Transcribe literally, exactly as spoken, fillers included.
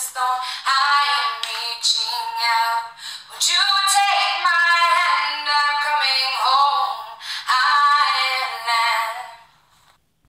stone. I am reaching out. Would you take